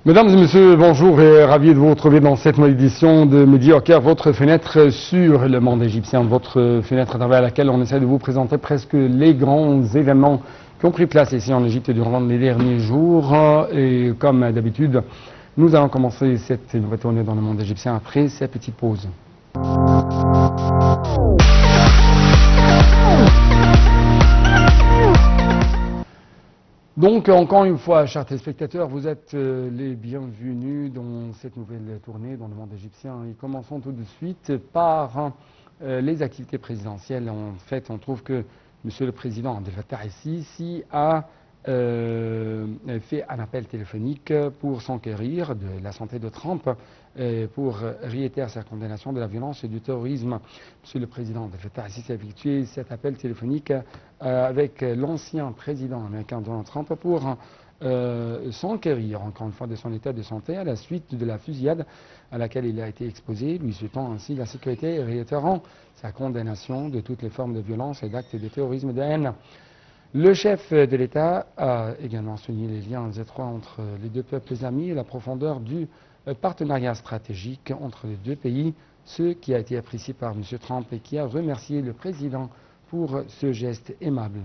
Mesdames et messieurs, bonjour et ravi de vous retrouver dans cette nouvelle édition de Midi au Caire, votre fenêtre sur le monde égyptien, votre fenêtre à travers laquelle on essaie de vous présenter presque les grands événements qui ont pris place ici en Égypte durant les derniers jours. Et comme d'habitude, nous allons commencer cette nouvelle tournée dans le monde égyptien après cette petite pause. Donc, encore une fois, chers téléspectateurs, vous êtes les bienvenus dans cette nouvelle tournée dans le monde égyptien. Et commençons tout de suite par les activités présidentielles. En fait, on trouve que M. le Président Abdel Fattah el-Sisi a fait un appel téléphonique pour s'enquérir de la santé de Trump, pour réitérer sa condamnation de la violence et du terrorisme. M. le Président Abdel Fattah el-Sisi a effectué cet appel téléphonique avec l'ancien président américain Donald Trump pour s'enquérir encore une fois de son état de santé à la suite de la fusillade à laquelle il a été exposé, lui souhaitant ainsi la sécurité et réitérant sa condamnation de toutes les formes de violence et d'actes de terrorisme de haine. Le chef de l'État a également souligné les liens étroits entre les deux peuples amis et la profondeur du partenariat stratégique entre les deux pays, ce qui a été apprécié par M. Trump et qui a remercié le président pour ce geste aimable.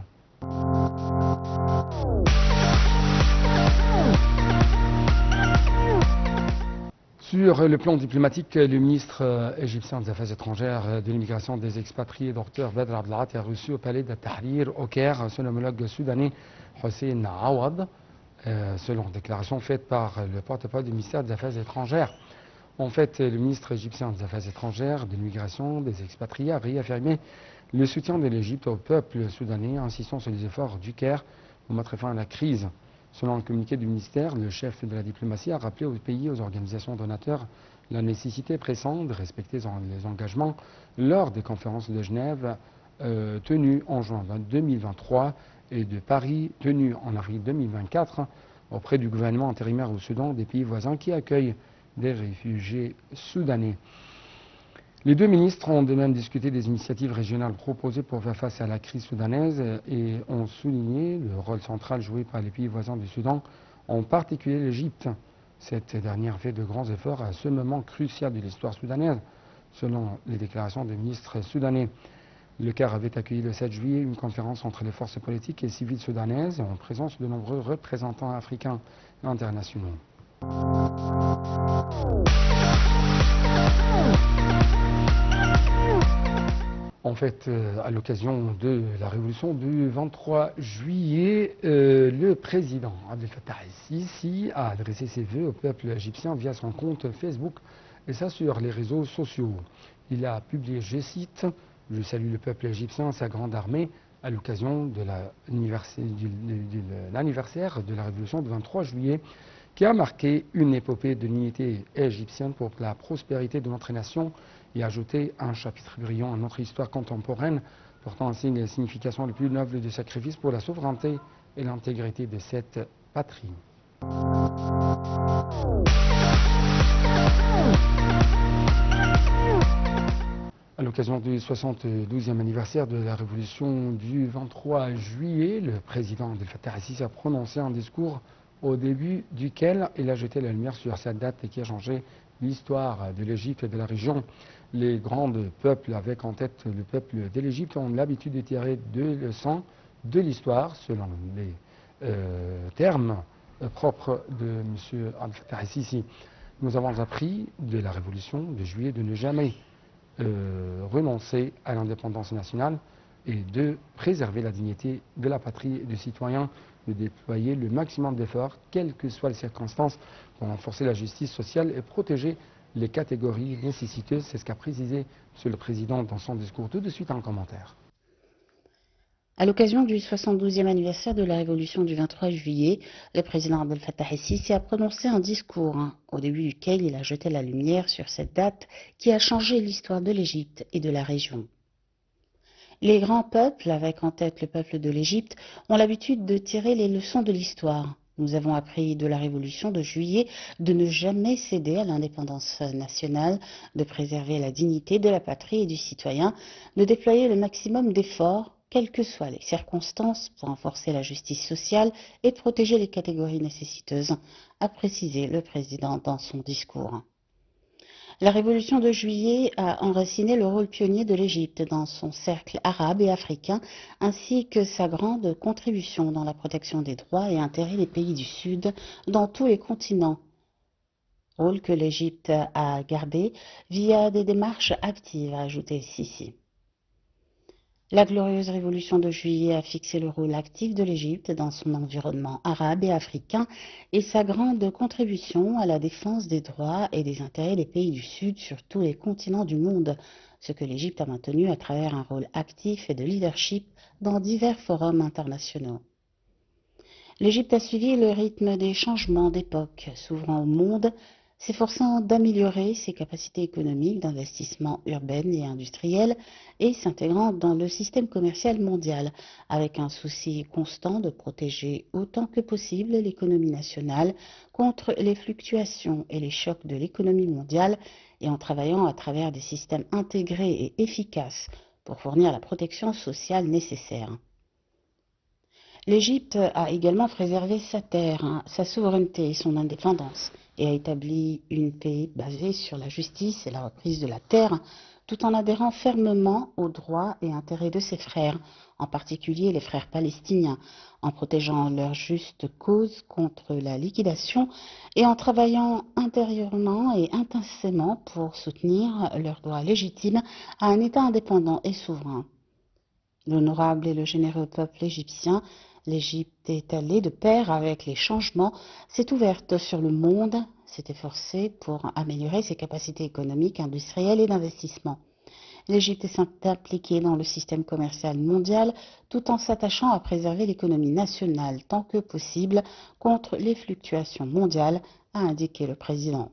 Sur le plan diplomatique, le ministre égyptien des Affaires étrangères, de l'immigration, des expatriés, Dr Badr Abdelat, a reçu au palais de Tahrir au Caire son homologue soudanais Hossein Awad, selon déclaration faite par le porte-parole du ministère des Affaires étrangères. En fait, le ministre égyptien des Affaires étrangères, de l'immigration, des expatriés a réaffirmé le soutien de l'Égypte au peuple soudanais, insistant sur les efforts du Caire pour mettre fin à la crise. Selon le communiqué du ministère, le chef de la diplomatie a rappelé aux pays et aux organisations donateurs la nécessité pressante de respecter les engagements lors des conférences de Genève tenues en juin 2023 et de Paris tenues en avril 2024 auprès du gouvernement intérimaire au Soudan des pays voisins qui accueillent des réfugiés soudanais. Les deux ministres ont de même discuté des initiatives régionales proposées pour faire face à la crise soudanaise et ont souligné le rôle central joué par les pays voisins du Soudan, en particulier l'Égypte. Cette dernière fait de grands efforts à ce moment crucial de l'histoire soudanaise, selon les déclarations des ministres soudanais. Le Caire avait accueilli le 7 juillet une conférence entre les forces politiques et civiles soudanaises en présence de nombreux représentants africains et internationaux. En fait, à l'occasion de la révolution du 23 juillet, le président Abdel Fattah el-Sisi a adressé ses vœux au peuple égyptien via son compte Facebook et ça sur les réseaux sociaux. Il a publié, je cite, « Je salue le peuple égyptien, sa grande armée » à l'occasion de l'anniversaire de la révolution du 23 juillet qui a marqué une épopée de l'unité égyptienne pour la prospérité de notre nation et ajouter un chapitre brillant à notre histoire contemporaine, portant ainsi les significations les plus nobles du sacrifice pour la souveraineté et l'intégrité de cette patrie. À l'occasion du 72e anniversaire de la révolution du 23 juillet, le président Abdel Fattah el-Sisi a prononcé un discours au début duquel il a jeté la lumière sur cette date qui a changé l'histoire de l'Égypte et de la région. Les grands peuples, avec en tête le peuple de l'Égypte, ont l'habitude de tirer deux leçons de l'histoire, selon les termes propres de M. Abdel Fattah el-Sisi. Nous avons appris de la révolution de juillet de ne jamais renoncer à l'indépendance nationale et de préserver la dignité de la patrie et des citoyens, de déployer le maximum d'efforts, quelles que soient les circonstances, pour renforcer la justice sociale et protéger les catégories nécessiteuses. C'est ce qu'a précisé M. le Président dans son discours. Tout de suite en commentaire. À l'occasion du 72e anniversaire de la révolution du 23 juillet, le président Abdel Fattah el-Sisi a prononcé un discours, au début duquel il a jeté la lumière sur cette date qui a changé l'histoire de l'Égypte et de la région. Les grands peuples, avec en tête le peuple de l'Égypte, ont l'habitude de tirer les leçons de l'histoire. Nous avons appris de la révolution de juillet de ne jamais céder à l'indépendance nationale, de préserver la dignité de la patrie et du citoyen, de déployer le maximum d'efforts quelles que soient les circonstances, pour renforcer la justice sociale et de protéger les catégories nécessiteuses, a précisé le président dans son discours. La révolution de juillet a enraciné le rôle pionnier de l'Égypte dans son cercle arabe et africain, ainsi que sa grande contribution dans la protection des droits et intérêts des pays du Sud dans tous les continents. Rôle que l'Égypte a gardé via des démarches actives, a ajouté Sisi. La glorieuse révolution de juillet a fixé le rôle actif de l'Égypte dans son environnement arabe et africain et sa grande contribution à la défense des droits et des intérêts des pays du Sud sur tous les continents du monde, ce que l'Égypte a maintenu à travers un rôle actif et de leadership dans divers forums internationaux. L'Égypte a suivi le rythme des changements d'époque, s'ouvrant au monde, s'efforçant d'améliorer ses capacités économiques, d'investissement urbaines et industrielles et s'intégrant dans le système commercial mondial avec un souci constant de protéger autant que possible l'économie nationale contre les fluctuations et les chocs de l'économie mondiale et en travaillant à travers des systèmes intégrés et efficaces pour fournir la protection sociale nécessaire. L'Égypte a également préservé sa terre, sa souveraineté et son indépendance et a établi une paix basée sur la justice et la reprise de la terre, tout en adhérant fermement aux droits et intérêts de ses frères, en particulier les frères palestiniens, en protégeant leur juste cause contre la liquidation et en travaillant intérieurement et intensément pour soutenir leur droit légitime à un État indépendant et souverain. L'honorable et le généreux peuple égyptien, l'Égypte est allée de pair avec les changements, s'est ouverte sur le monde, s'est efforcée pour améliorer ses capacités économiques, industrielles et d'investissement. L'Égypte s'est impliquée dans le système commercial mondial tout en s'attachant à préserver l'économie nationale tant que possible contre les fluctuations mondiales, a indiqué le président.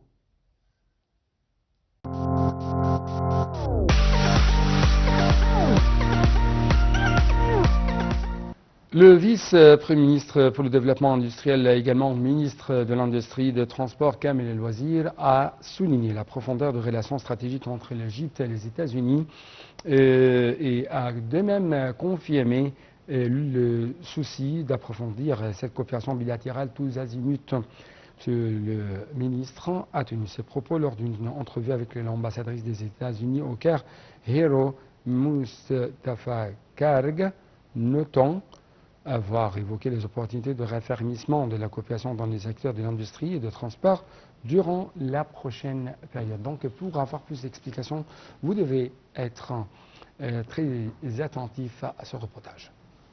Le vice-premier ministre pour le développement industriel, également ministre de l'Industrie, des Transports, Kamel El Wazir, a souligné la profondeur de relations stratégiques entre l'Égypte et les États-Unis et a de même confirmé le souci d'approfondir cette coopération bilatérale tous azimuts. Le ministre a tenu ses propos lors d'une entrevue avec l'ambassadrice des États-Unis au Caire, Hero Mustafa Karg, notant avoir évoqué les opportunités de raffermissement de la coopération dans les secteurs de l'industrie et de transport durant la prochaine période. Donc, pour avoir plus d'explications, vous devez être très attentif à ce reportage.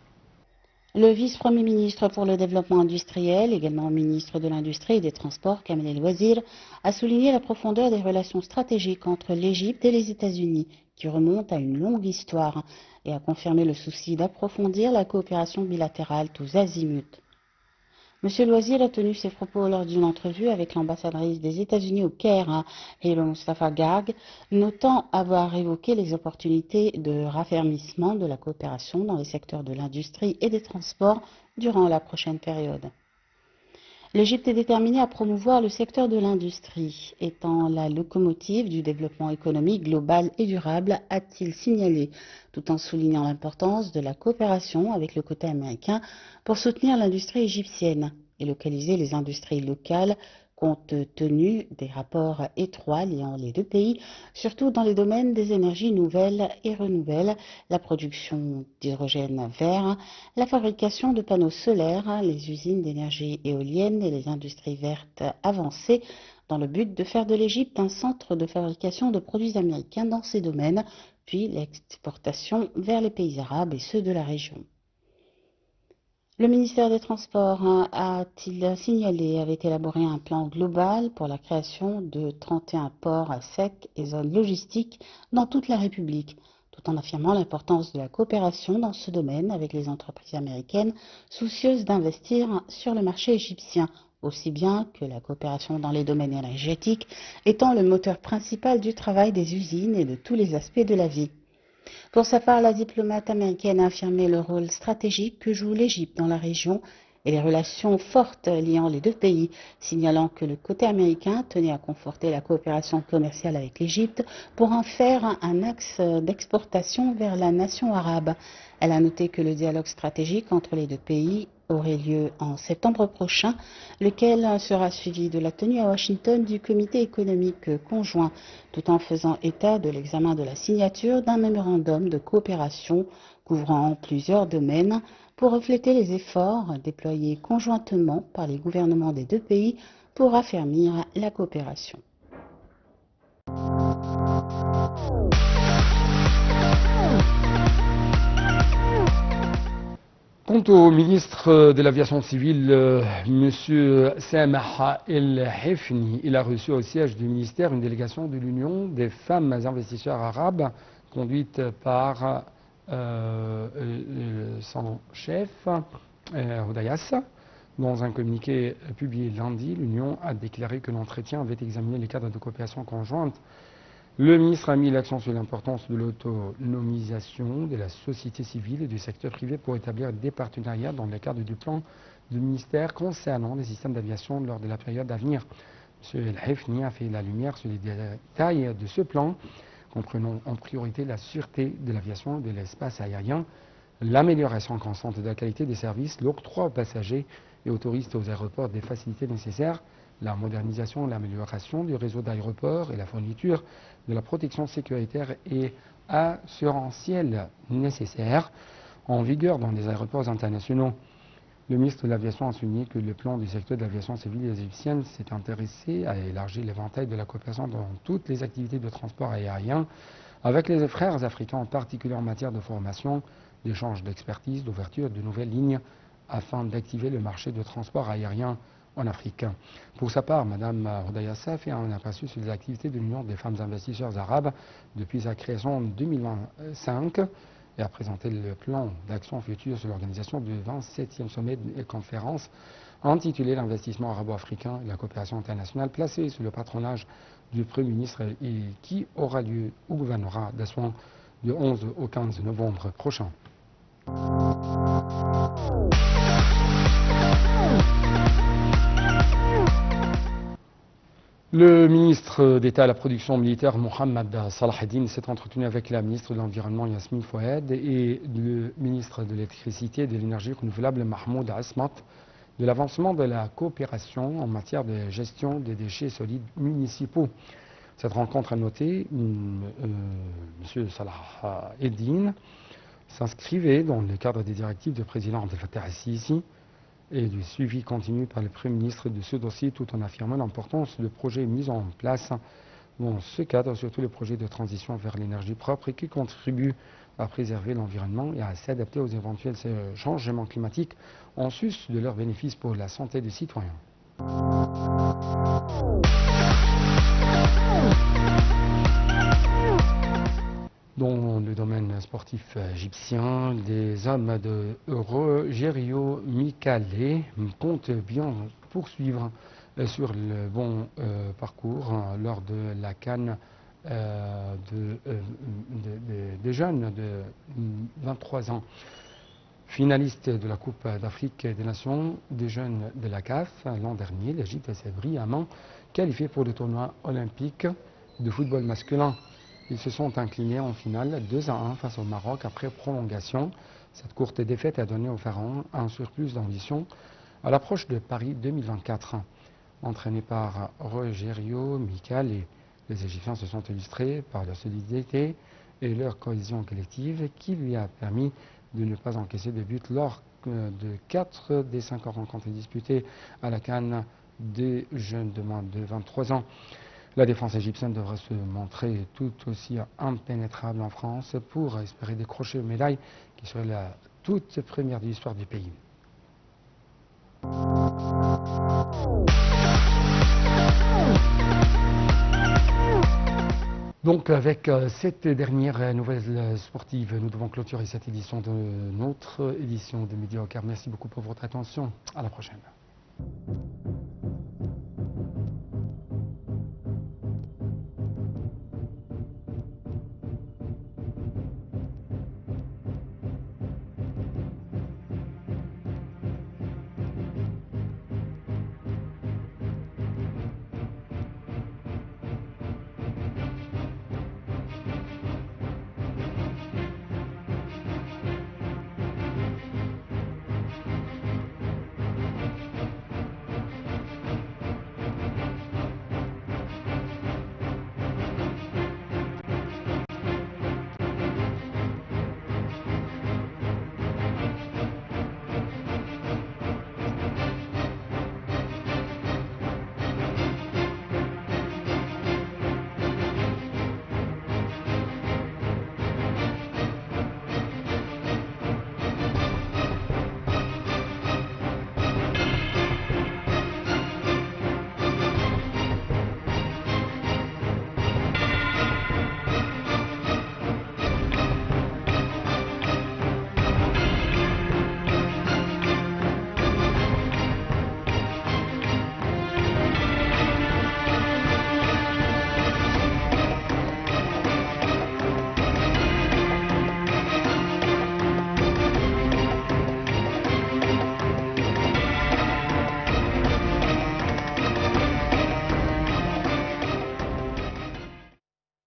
Le vice-premier ministre pour le développement industriel, également ministre de l'Industrie et des Transports, Kamel El Wazir, a souligné la profondeur des relations stratégiques entre l'Égypte et les États-Unis, qui remontent à une longue histoire, et a confirmé le souci d'approfondir la coopération bilatérale tous azimuts. M. El Wazir a tenu ses propos lors d'une entrevue avec l'ambassadrice des États-Unis au Caire, Helo Mustafa Garg, notant avoir évoqué les opportunités de raffermissement de la coopération dans les secteurs de l'industrie et des transports durant la prochaine période. L'Égypte est déterminée à promouvoir le secteur de l'industrie, étant la locomotive du développement économique global et durable, a-t-il signalé, tout en soulignant l'importance de la coopération avec le côté américain pour soutenir l'industrie égyptienne et localiser les industries locales compte tenu des rapports étroits liant les deux pays, surtout dans les domaines des énergies nouvelles et renouvelables, la production d'hydrogène vert, la fabrication de panneaux solaires, les usines d'énergie éolienne et les industries vertes avancées, dans le but de faire de l'Égypte un centre de fabrication de produits américains dans ces domaines, puis l'exportation vers les pays arabes et ceux de la région. Le ministère des Transports, a-t-il signalé, avait élaboré un plan global pour la création de 31 ports à sec et zones logistiques dans toute la République, tout en affirmant l'importance de la coopération dans ce domaine avec les entreprises américaines soucieuses d'investir sur le marché égyptien, aussi bien que la coopération dans les domaines énergétiques étant le moteur principal du travail des usines et de tous les aspects de la vie. Pour sa part, la diplomate américaine a affirmé le rôle stratégique que joue l'Égypte dans la région et les relations fortes liant les deux pays, signalant que le côté américain tenait à conforter la coopération commerciale avec l'Égypte pour en faire un axe d'exportation vers la nation arabe. Elle a noté que le dialogue stratégique entre les deux pays aurait lieu en septembre prochain, lequel sera suivi de la tenue à Washington du comité économique conjoint, tout en faisant état de l'examen de la signature d'un mémorandum de coopération couvrant plusieurs domaines pour refléter les efforts déployés conjointement par les gouvernements des deux pays pour affermir la coopération. Quant au ministre de l'Aviation civile, M. Samah El Hifni, il a reçu au siège du ministère une délégation de l'Union des femmes investisseurs arabes, conduite par son chef, Hodayas. Dans un communiqué publié lundi, l'Union a déclaré que l'entretien avait examiné les cadres de coopération conjointe. Le ministre a mis l'accent sur l'importance de l'autonomisation de la société civile et du secteur privé pour établir des partenariats dans le cadre du plan du ministère concernant les systèmes d'aviation lors de la période à venir. M. El Hifni a fait la lumière sur les détails de ce plan, comprenant en priorité la sûreté de l'aviation et de l'espace aérien, l'amélioration constante de la qualité des services, l'octroi aux passagers et aux touristes aux aéroports des facilités nécessaires, la modernisation et l'amélioration du réseau d'aéroports et la fourniture de la protection sécuritaire et assurantielle nécessaire en vigueur dans les aéroports internationaux. Le ministre de l'Aviation a souligné que le plan du secteur de l'aviation civile égyptienne s'est intéressé à élargir l'éventail de la coopération dans toutes les activités de transport aérien avec les frères africains, en particulier en matière de formation, d'échange d'expertise, d'ouverture de nouvelles lignes afin d'activer le marché de transport aérien en Afrique. Pour sa part, Mme Hodayassa fait un aperçu sur les activités de l'Union des femmes investisseurs arabes depuis sa création en 2025 et a présenté le plan d'action future sur l'organisation du 27e sommet et conférence intitulé l'investissement arabo-africain et la coopération internationale, placé sous le patronage du Premier ministre et qui aura lieu au gouvernorat d'Assouan du 11 au 15 novembre prochain. Le ministre d'État à la production militaire Mohamed Salaheddine s'est entretenu avec la ministre de l'Environnement Yasmine Fouad et le ministre de l'Électricité et de l'Énergie renouvelable Mahmoud Asmat de l'avancement de la coopération en matière de gestion des déchets solides municipaux. Cette rencontre a noté M. Salaheddine s'inscrivait dans le cadre des directives du président Abdel Fattah el-Sisi et du suivi continu par le Premier ministre de ce dossier, tout en affirmant l'importance de projets mis en place dans ce cadre, surtout les projets de transition vers l'énergie propre et qui contribuent à préserver l'environnement et à s'adapter aux éventuels changements climatiques en sus de leurs bénéfices pour la santé des citoyens. Dans le domaine sportif égyptien, les hommes de Rogerio Mikale comptent bien poursuivre sur le bon parcours lors de la CAN des jeunes de 23 ans. Finaliste de la Coupe d'Afrique des Nations des jeunes de la CAF l'an dernier, l'Égypte s'est brillamment qualifiée pour le tournoi olympique de football masculin. Ils se sont inclinés en finale 2-1 face au Maroc après prolongation. Cette courte défaite a donné aux Pharaons un surplus d'ambition à l'approche de Paris 2024. Entraînés par Rogerio Mikale, les Égyptiens se sont illustrés par leur solidité et leur cohésion collective qui lui a permis de ne pas encaisser de but lors de 4 des 5 rencontres disputées à la CAN des jeunes de moins de 23 ans. La défense égyptienne devrait se montrer tout aussi impénétrable en France pour espérer décrocher une médaille qui serait la toute première de l'histoire du pays. Donc avec cette dernière nouvelle sportive, nous devons clôturer cette édition de notre édition de Midi au Caire. Merci beaucoup pour votre attention. À la prochaine.